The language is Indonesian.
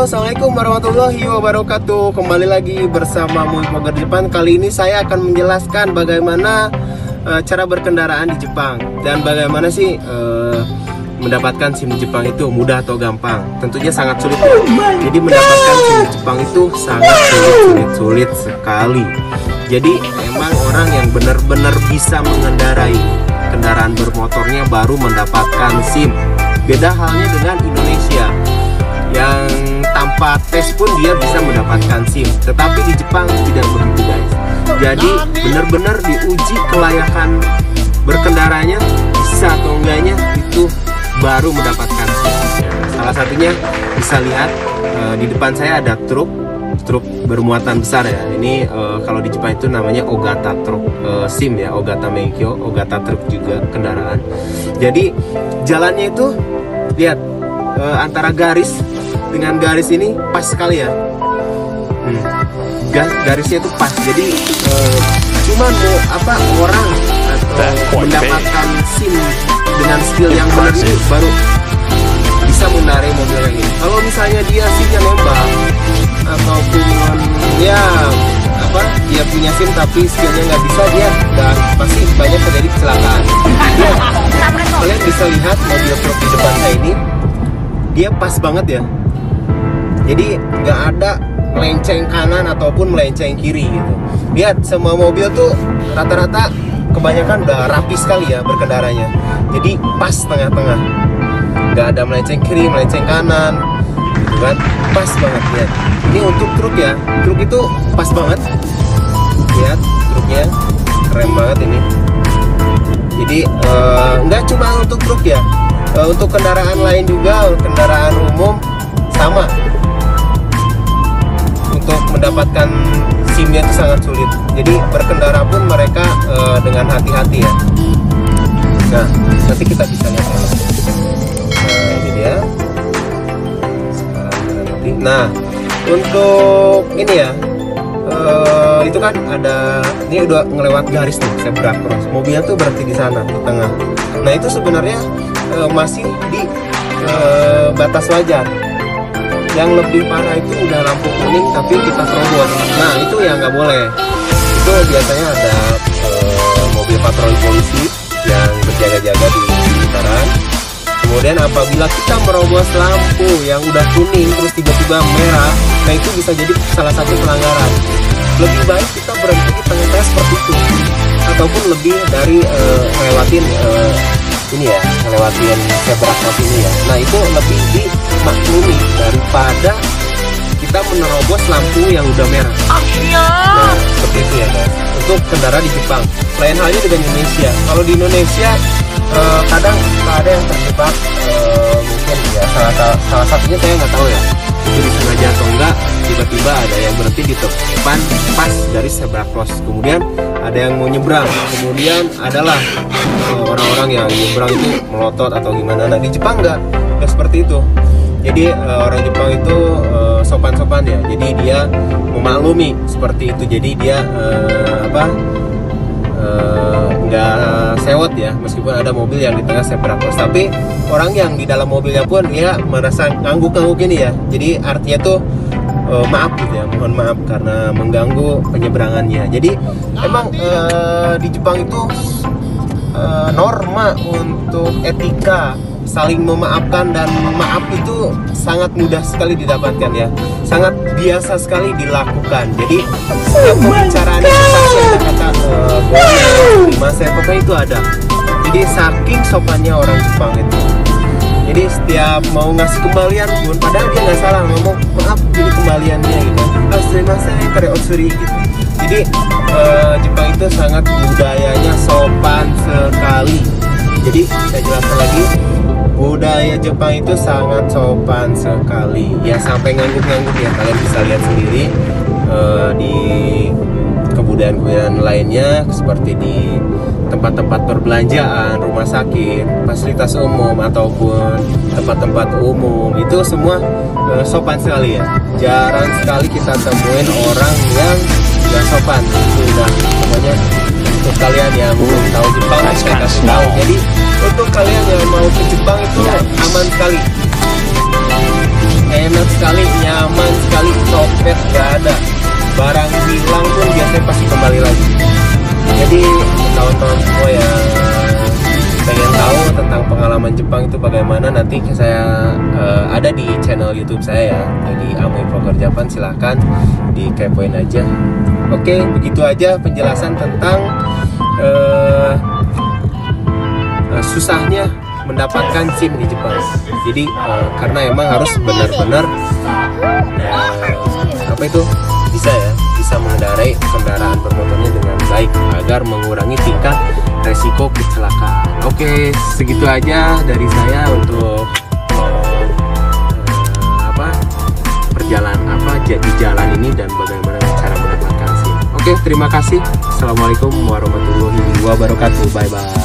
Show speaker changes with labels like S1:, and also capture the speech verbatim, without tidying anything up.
S1: assalamualaikum warahmatullahi wabarakatuh. Kembali lagi bersama Movie Vlogger Jepang. Kali ini saya akan menjelaskan bagaimana uh, cara berkendaraan di Jepang dan bagaimana sih uh, mendapatkan SIM di Jepang itu mudah atau gampang. Tentunya sangat sulit. Jadi mendapatkan SIM di Jepang itu sangat sulit, sulit, sulit sekali. Jadi emang orang yang benar-benar bisa mengendarai kendaraan bermotornya baru mendapatkan SIM. Beda halnya dengan Indonesia yang tanpa tes pun dia bisa mendapatkan SIM. Tetapi di Jepang tidak begitu, guys. Jadi benar-benar diuji kelayakan berkendaranya bisa atau enggaknya itu baru mendapatkan SIM. Salah satunya bisa lihat uh, di depan saya ada truk truk bermuatan besar ya. Ini uh, kalau di Jepang itu namanya Ogata truk uh, SIM ya, Ogata Meikyo, Ogata truk juga kendaraan. Jadi jalannya itu lihat uh, antara garis dengan garis ini pas sekali ya. Hmm. Garisnya itu pas. Jadi uh, cuma mau apa orang atau mendapatkan SIM dengan skill yang benar ini baru bisa mengendarai mobil yang ini. Kalau misalnya dia SIM-nya nembak ataupun ya apa dia punya SIM tapi skillnya nggak bisa, dia dan pasti banyak terjadi kecelakaan. Ya, kalian bisa lihat mobil truk di depan saya ini, dia pas banget ya. Jadi nggak ada melenceng kanan ataupun melenceng kiri gitu. Lihat semua mobil tuh rata-rata kebanyakan udah rapi sekali ya berkendaranya. Jadi pas tengah-tengah, nggak ada melenceng kiri, melenceng kanan, gitu kan? Pas banget ya. Ini untuk truk ya, truk itu pas banget. Lihat truknya keren banget ini. Jadi uh, nggak cuma untuk truk ya, uh, untuk kendaraan lain juga, kendaraan umum sama. Untuk mendapatkan SIM-nya itu sangat sulit. Jadi berkendara pun mereka uh, dengan hati-hati ya. Nah, nanti kita bisa lihat. Nah, ini dia. Nah, untuk ini ya, uh, itu kan ada, ini udah ngelewat garis nih, zebra cross. Mobilnya tuh berhenti di sana, di tengah. Nah, itu sebenarnya uh, masih di uh, batas wajar. Yang lebih parah itu udah lampu kuning tapi kita terobos. Nah, itu yang nggak boleh. Itu biasanya ada uh, mobil patroli polisi yang berjaga-jaga di sekitaran. Kemudian apabila kita merobos lampu yang udah kuning terus tiba-tiba merah, nah itu bisa jadi salah satu pelanggaran. Lebih baik kita berhenti di tengah-tengah seperti itu, ataupun lebih dari uh, ngelewatin uh, ini ya, ngelewatin zebra cross ini ya. Nah itu lebih dimaklumi daripada kita menerobos lampu yang udah merah. Nah seperti itu ya guys, untuk kendaraan di Jepang. Lain halnya dengan Indonesia. Kalau di Indonesia Uh, kadang ada yang terjebak, uh, mungkin ya salah, salah satunya saya nggak tahu ya itu disengaja atau enggak, tiba-tiba ada yang berhenti di depan pas dari zebra cross, kemudian ada yang mau nyebrang, kemudian adalah uh, orang-orang yang nyebrang itu melotot atau gimana. Nah di Jepang nggak nggak seperti itu. Jadi uh, orang Jepang itu uh, sopan-sopan ya, jadi dia memaklumi seperti itu. Jadi dia uh, apa nggak uh, sewot ya, meskipun ada mobil yang di tengah zebra cross, tapi orang yang di dalam mobilnya pun ya merasa ngangguk-ngangguk ini ya. Jadi artinya tuh uh, maaf gitu ya, mohon maaf karena mengganggu penyeberangannya. Jadi emang uh, di Jepang itu uh, norma untuk etika saling memaafkan dan maaf itu sangat mudah sekali didapatkan ya, sangat biasa sekali dilakukan. Jadi setiap pembicaraan itu pasti ada kata uh, boleh, terima saya, pokoknya itu ada. Jadi saking sopannya orang Jepang itu. Jadi setiap mau ngasih kembalian pun, padahal dia nggak salah ngomong maaf ini kembaliannya gitu. Ah, terima saya kare otsuri gitu. Jadi uh, Jepang itu sangat budayanya sopan sekali. Jadi saya jelaskan lagi, budaya Jepang itu sangat sopan sekali ya, sampai ngangguk-ngangguk ya. Kalian bisa lihat sendiri uh, di kebudayaan-kebudayaan lainnya seperti di tempat-tempat perbelanjaan, rumah sakit, fasilitas umum ataupun tempat-tempat umum, itu semua uh, sopan sekali ya. Jarang sekali kita temuin orang yang nggak sopan. Itu udah namanya. Untuk kalian yang belum tahu Jepang, saya kasih tahu. Jadi untuk kalian yang mau ke Jepang itu aman sekali, enak sekali, nyaman saya pasti kembali lagi. Jadi kawan-kawan semua yang pengen tahu tentang pengalaman Jepang itu bagaimana, nanti saya uh, ada di channel YouTube saya ya, jadi Amoy Vlogger Japan, silahkan dikepoin aja. Oke, begitu aja penjelasan tentang uh, uh, susahnya mendapatkan SIM di Jepang. Jadi uh, karena emang harus benar-benar uh, apa itu bisa ya, bisa mengendarai kendaraan bermotornya dengan baik agar mengurangi tingkat resiko kecelakaan. Oke, segitu aja dari saya untuk uh, apa perjalanan apa di jalan ini dan bagaimana cara mendapatkan SIM. Oke, terima kasih. Assalamualaikum warahmatullahi wabarakatuh. Bye bye.